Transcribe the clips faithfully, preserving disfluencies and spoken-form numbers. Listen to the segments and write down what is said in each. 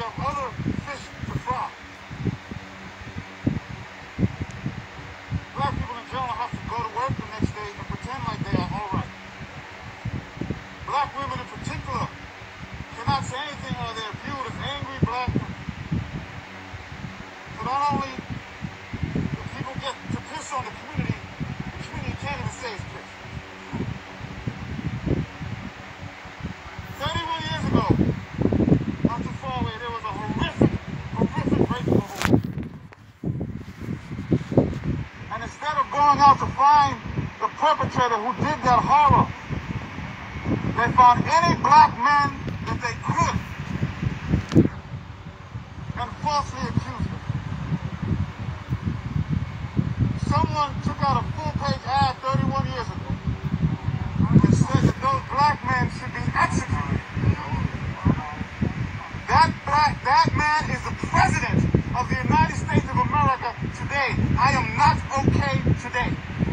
have other fish to fry. Black people in general have to go to work the next day and pretend like they are all right. Black women in particular cannot say anything or they're viewed as angry black women. So not only do people get to piss on the community, the community can't even say it's pissed. thirty-one years ago, not too far away, there was a horrific, horrific rape of a woman. And instead of going out to find the perpetrator who did that horror, they found any black man that they could and falsely accused him. Someone took out a full-page ad thirty-one years ago and said that those black men should be executed. That black, that man is the president of the United States of America today. I am not okay today.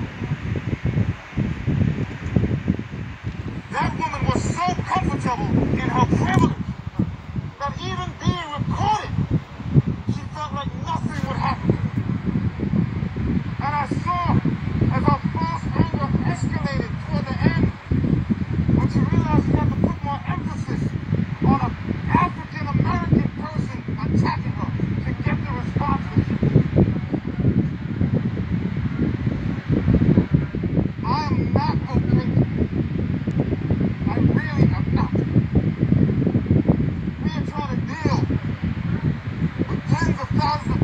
That woman was so comfortable in her privilege that even being recorded, she felt like nothing would happen. And I saw as her false anger escalated toward the end, when she realized she had to put more emphasis on an African-American person attacking her to get the response that she did. I am not okay. I really am not. We are trying to deal with tens of thousands of